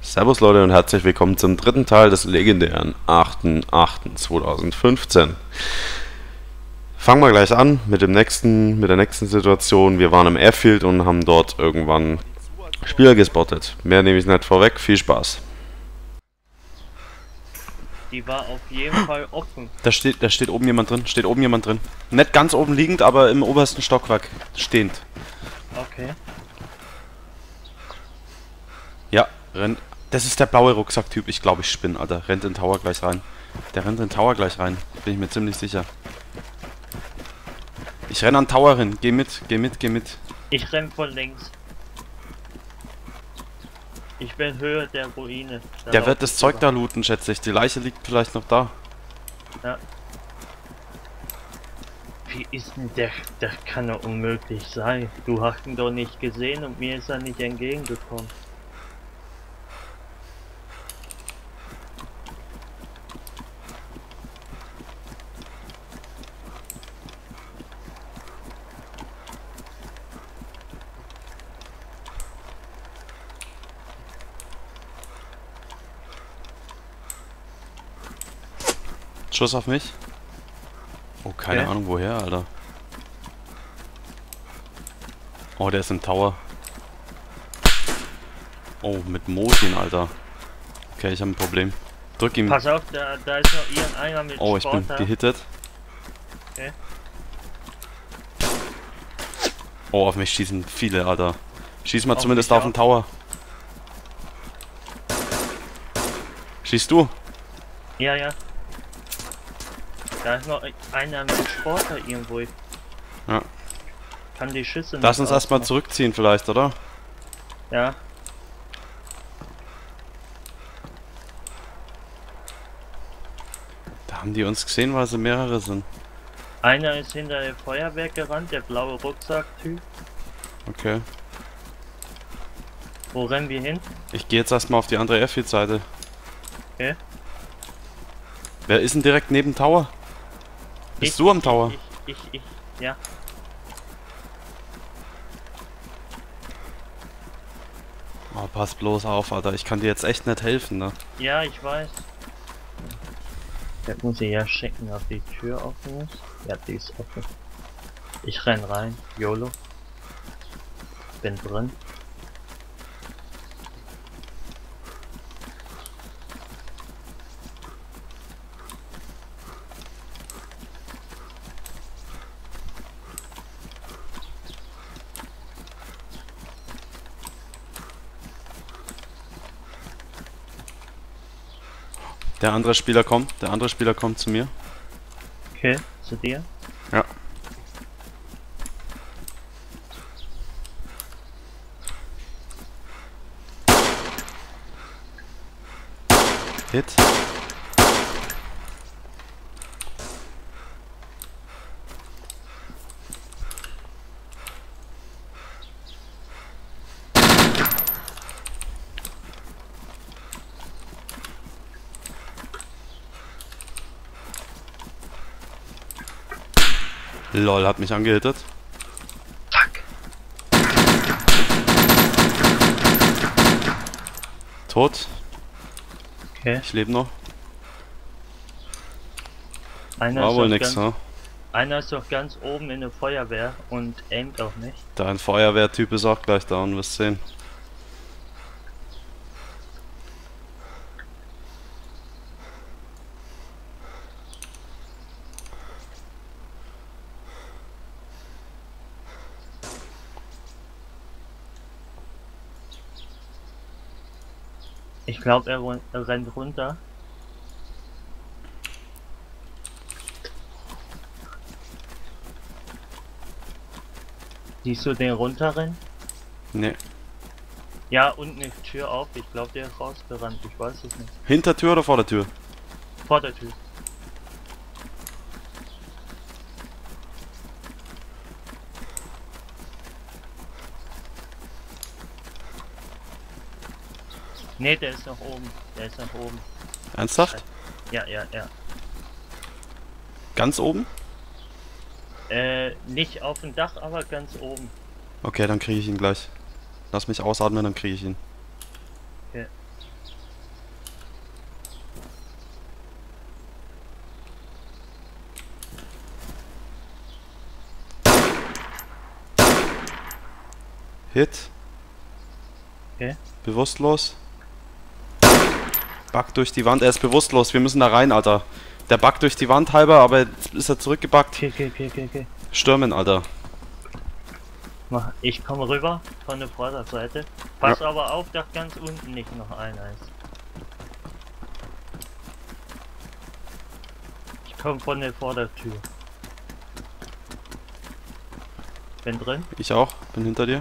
Servus Leute und herzlich willkommen zum dritten Teil des legendären 8.8.2015. Fangen wir gleich an mit der nächsten Situation. Wir waren im Airfield und haben dort irgendwann Spieler gespottet. Mehr nehme ich nicht vorweg, viel Spaß. Die war auf jeden Fall offen. Da steht oben jemand drin, Nicht ganz oben liegend, aber im obersten Stockwerk stehend. Okay. Ja, rennt. Das ist der blaue Rucksacktyp. Ich glaube, ich spinne, Alter. Rennt in den Tower gleich rein. Der rennt in den Tower gleich rein. Bin ich mir ziemlich sicher. Ich renne an den Tower hin. Geh mit. Ich renn von links. Ich bin Höhe der Ruine. Der wird das Zeug da looten, schätze ich. Die Leiche liegt vielleicht noch da. Ja. Wie ist denn der? Das kann doch unmöglich sein. Du hast ihn doch nicht gesehen und mir ist er nicht entgegengekommen. Schuss auf mich. Oh, keine Okay. Ahnung woher, Alter. Oh, der ist im Tower. Oh, mit Mosin, Alter. Okay, ich habe ein Problem. Drück ihm. Pass auf, da ist noch irgendeiner mit Oh, ich bin Sportler. gehittet. Okay. Oh, auf mich schießen viele, Alter. Schieß mal Auf zumindest mich auf den Tower. Schießt du? Ja, ja. Da ist noch einer mit Sportler irgendwo. Ja. Kann die Schüsse Lass nicht uns erstmal ausmachen. zurückziehen vielleicht, oder? Ja. Da haben die uns gesehen, weil sie mehrere sind. Einer ist hinter der Feuerwehr gerannt, der blaue Rucksack-Typ. Okay. Wo rennen wir hin? Ich gehe jetzt erstmal auf die andere Airfield-Seite. Okay. Wer ist denn direkt neben dem Tower? Bist du am Tower? Ich, ja. Oh, pass bloß auf, Alter. Ich kann dir jetzt echt nicht helfen, ne? Ja, ich weiß. Jetzt muss ich ja checken, ob die Tür offen ist. Ja, die ist offen. Ich renn rein. YOLO. Bin drin. Der andere Spieler kommt zu mir. Okay, zu dir. Ja. Hit. Lol, hat mich angehittet. Fuck. Tot. Okay. Ich lebe noch. Einer War ist, wohl doch nix, ganz, ne? einer ist doch ganz oben in der Feuerwehr und aimt auch nicht. Dein Feuerwehrtyp ist auch gleich da und wirst sehen. Ich glaube, er rennt runter. Siehst du den runterrennen? Ne. Ja, unten ist Tür auf. Ich glaube, der ist rausgerannt. Ich weiß es nicht. Hinter Tür oder vor der Tür? Vor der Tür. Ne, der ist noch oben. Der ist noch oben. Ernsthaft? Ja. Ganz oben? Nicht auf dem Dach, aber ganz oben. Okay, dann kriege ich ihn gleich. Lass mich ausatmen, dann kriege ich ihn. Okay. Hit. Okay. Bewusstlos. Bug durch die Wand. Er ist bewusstlos. Wir müssen da rein, Alter. Der buggt durch die Wand halber, aber jetzt ist er zurückgebuggt. Okay. Stürmen, Alter. Ich komme rüber von der Vorderseite. Pass aber auf, dass ganz unten nicht noch einer ist. Ich komme von der Vordertür. Bin drin. Ich auch. Bin hinter dir.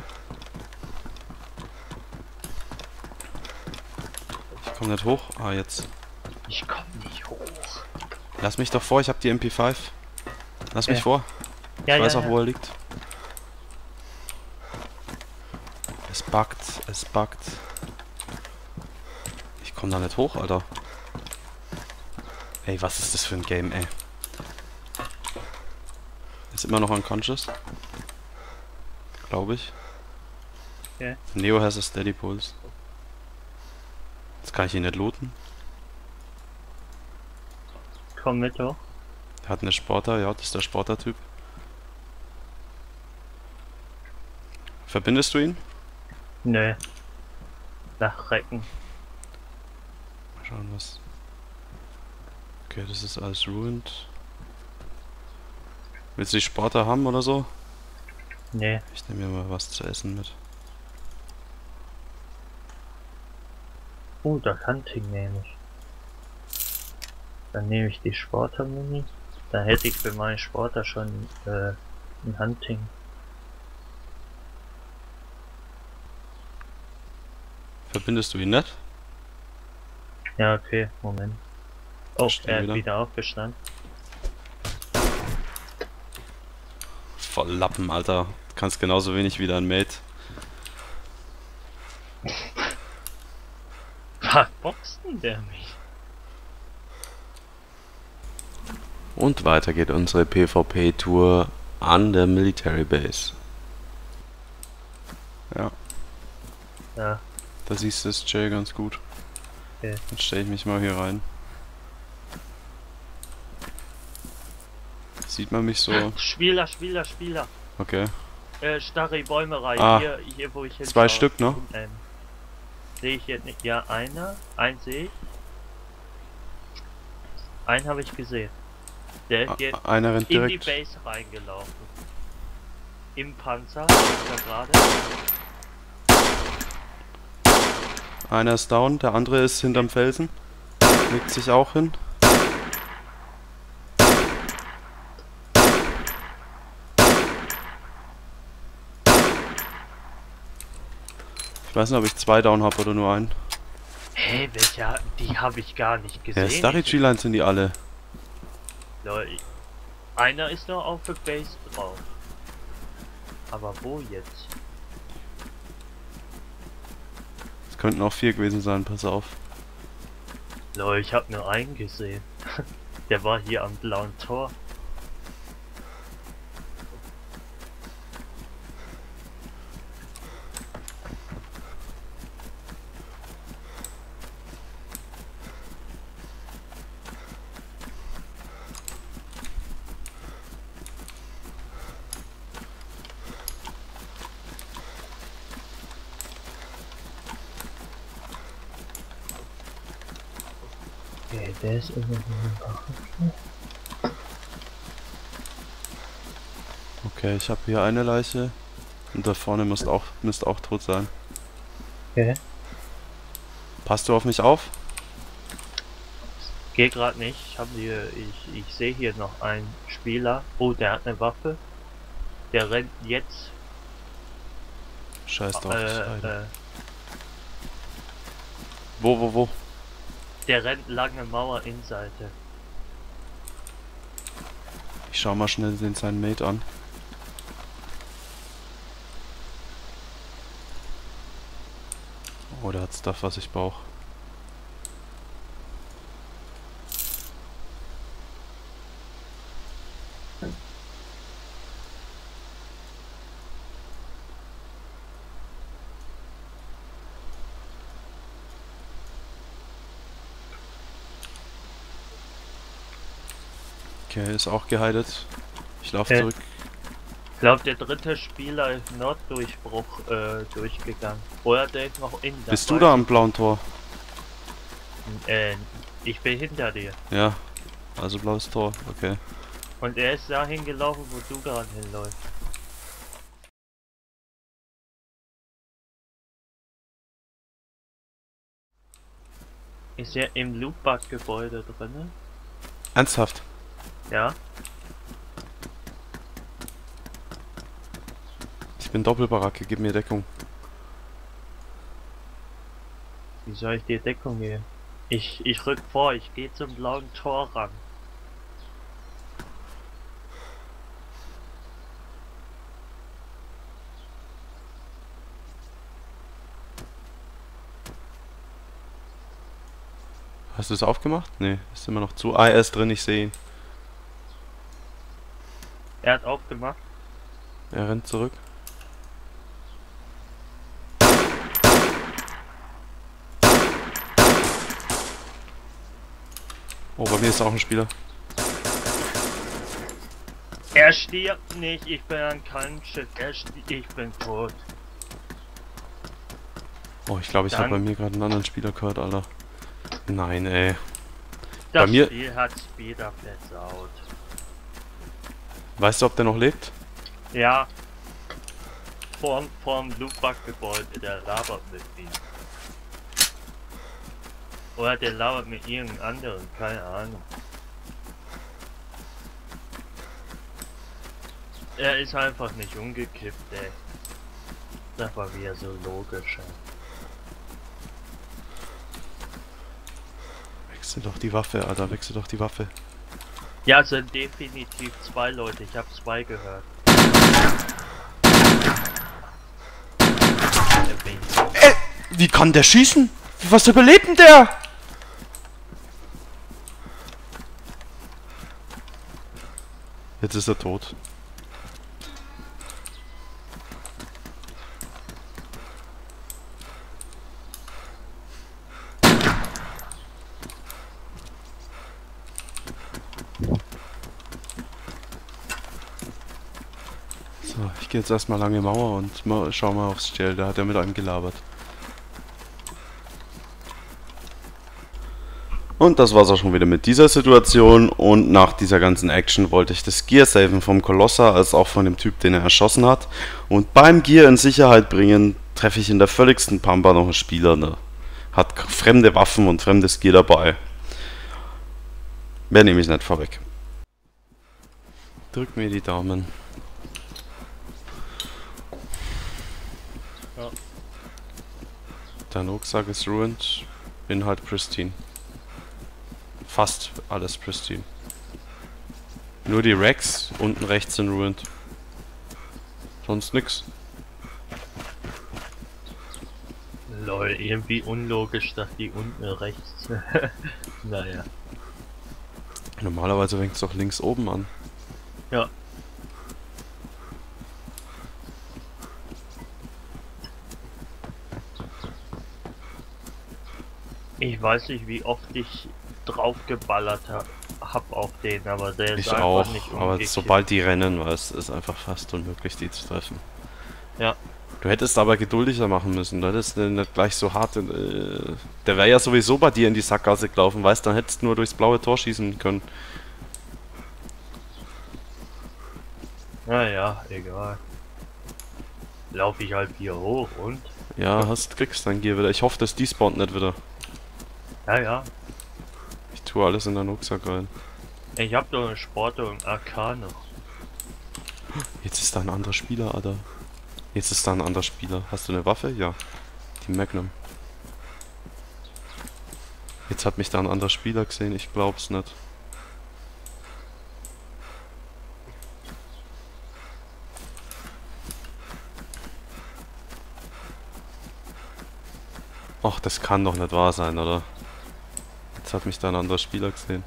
Ich komme nicht hoch. Ah, jetzt. Ich komme nicht hoch. Lass mich doch vor, ich habe die MP5. Lass mich vor. Ich weiß auch, wo er liegt. Es buggt. Ich komme da nicht hoch, Alter. Ey, was ist das für ein Game, ey? Ist immer noch unconscious. Glaube ich. Okay. Neo has a steady pulse. Jetzt kann ich ihn nicht looten. Komm mit hoch. Er hat eine Sporter, ja, das ist der Sporter-Typ. Verbindest du ihn? Nö. Nach Recken. Mal schauen, was... Okay, das ist alles ruined. Willst du die Sporter haben oder so? Nee. Ich nehme mir mal was zu essen mit. Das Hunting nehme ich. Dann nehme ich die Sporter-Mini. Dann hätte ich für meinen Sporter schon ein Hunting. Verbindest du ihn nicht? Ja, okay, Moment. Oh, Stehen er wieder. ist wieder aufgestanden. Voll Lappen, Alter. Du kannst genauso wenig wie dein Mate. Was boxt denn der mich? Und weiter geht unsere PvP-Tour an der Military Base. Ja, Ja, da siehst du das Jay ganz gut. okay. Dann stelle ich mich mal hier rein. Sieht man mich so? Spieler. Okay. Starre Bäume rein. Ah, Hier wo ich hin. 2 Stück, ne? Sehe ich jetzt nicht. Ja, einen sehe ich. Einen habe ich gesehen. Der ist jetzt Einer rennt in die direkt. Base reingelaufen. Im Panzer, ist er gerade. Einer ist down, der andere ist hinterm Felsen. Legt sich auch hin. Ich weiß nicht, ob ich 2 down habe oder nur einen. Hey, welcher? Die habe ich gar nicht gesehen. Ja, Starry G-Lines sind die alle. Leute, einer ist noch auf der Base drauf. Aber wo jetzt? Es könnten auch 4 gewesen sein, pass auf. Leute, ich habe nur einen gesehen. Der war hier am blauen Tor. Okay, der ist immer noch. Okay, ich habe hier eine Leiche. Und da vorne müsste auch tot sein. Okay. Passt du auf mich auf? Geh grad nicht. Ich sehe hier noch einen Spieler. Oh, der hat eine Waffe. Der rennt jetzt. Scheiß drauf. das Äh, Heide. äh, Wo? der rennt lange Mauer Innenseite. Ich schau mal schnell seinen Mate an. Oh, der hat Stuff, was ich brauche. Okay, ist auch geheilt. Ich laufe Okay. zurück. Ich glaube, der dritte Spieler ist Norddurchbruch durchgegangen. Oder der ist noch in der Bist du da am blauen Tor? Ich bin hinter dir. Ja, also blaues Tor, okay. Und er ist dahin gelaufen, wo du gerade hinläufst. Ist er im Loopback-Gebäude drin? Ernsthaft? Ja. Ich bin Doppelbaracke, gib mir Deckung. Wie soll ich dir Deckung geben? Ich rück vor, ich gehe zum blauen Tor ran. Hast du es aufgemacht? Nee, ist immer noch zu. Ah, er ist drin, ich sehe ihn. Er hat aufgemacht. Er rennt zurück. Oh, bei mir ist auch ein Spieler. Er stirbt nicht, ich bin ein Kampfschiff, ich bin tot. Oh, ich glaube, ich habe bei mir gerade einen anderen Spieler gehört, Alter. Nein, ey. Das bei mir... Spiel hat Speeder versaut. Weißt du, ob der noch lebt? Ja. Vorm Loopback-Gebäude, der labert mit ihm. Oder der labert mit irgendeinem anderen, keine Ahnung. Er ist einfach nicht umgekippt, ey. Das war wieder so logisch, ey. Wechsel doch die Waffe, Alter, wechsel doch die Waffe. Ja, es sind definitiv zwei Leute, ich habe zwei gehört. Wie kann der schießen? Was überlebt denn der? Jetzt ist er tot. So, ich gehe jetzt erstmal lange Mauer und schau mal aufs Stell, da hat er mit einem gelabert. Und das war's auch schon wieder mit dieser Situation, und nach dieser ganzen Action wollte ich das Gear saven vom Kolosser als auch von dem Typ, den er erschossen hat. Und beim Gear in Sicherheit bringen treffe ich in der völligsten Pampa noch einen Spieler, ne? Hat fremde Waffen und fremdes Gear dabei. Mehr nehme ich nicht vorweg. Drück mir die Daumen. Ja. Dein Rucksack ist ruined, Inhalt pristine. Fast alles pristine. Nur die Racks unten rechts sind ruined. Sonst nix. Lol, irgendwie unlogisch, dass die unten rechts. Naja. Normalerweise fängt es doch links oben an. Ja. Ich weiß nicht, wie oft ich draufgeballert hab auf den, aber der ist Ich einfach auch, nicht aber umgekippt. sobald die rennen, war es ist einfach fast unmöglich, die zu treffen. Ja. Du hättest aber geduldiger machen müssen, du hättest nicht gleich so hart... der wäre ja sowieso bei dir in die Sackgasse gelaufen, weißt, dann hättest du nur durchs blaue Tor schießen können. Naja, egal. Lauf ich halt hier hoch und? Ja, kriegst dein Gear wieder. Ich hoffe, das despawnt nicht wieder. Ja, ja. Ich tue alles in deinen Rucksack rein. Ich hab doch eine Sport und AK noch. Jetzt ist da ein anderer Spieler, Alter. Jetzt ist da ein anderer Spieler. Hast du eine Waffe? Ja. Die Magnum. Jetzt hat mich da ein anderer Spieler gesehen, ich glaub's nicht. Ach, das kann doch nicht wahr sein, oder? Jetzt hat mich da ein anderer Spieler gesehen.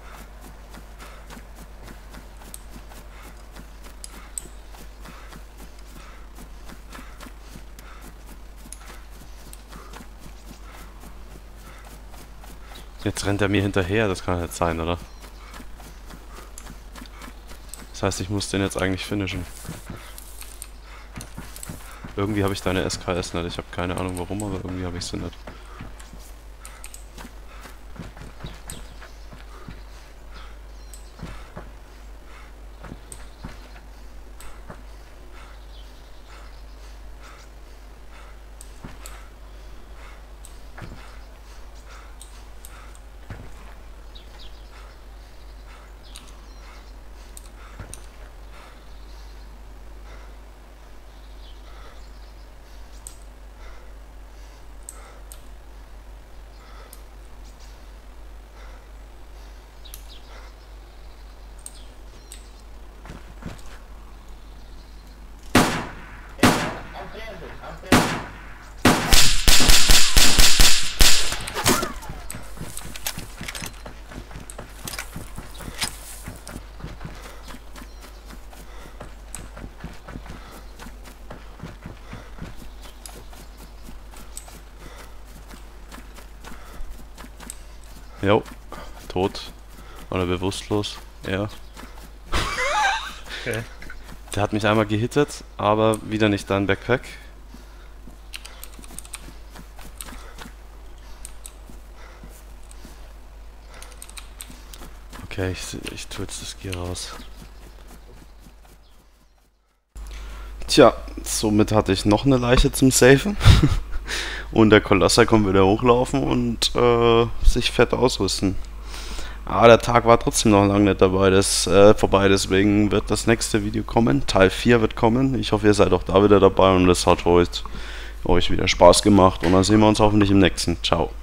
Jetzt rennt er mir hinterher, das kann nicht sein, oder? Das heißt, ich muss den jetzt eigentlich finishen. Irgendwie habe ich deine SKS nicht. Ich habe keine Ahnung warum, aber irgendwie habe ich sie nicht. Jo, tot. Oder bewusstlos. Ja. Okay. Der hat mich einmal gehittet, aber wieder nicht dein Backpack. Okay, ich tue jetzt das Gear raus. Tja, somit hatte ich noch eine Leiche zum Safen. Und der Kolosser kommt wieder hochlaufen und sich fett ausrüsten. Aber der Tag war trotzdem noch lange nicht vorbei, deswegen wird das nächste Video kommen. Teil 4 wird kommen. Ich hoffe, ihr seid auch da wieder dabei und es hat euch wieder Spaß gemacht. Und dann sehen wir uns hoffentlich im nächsten. Ciao.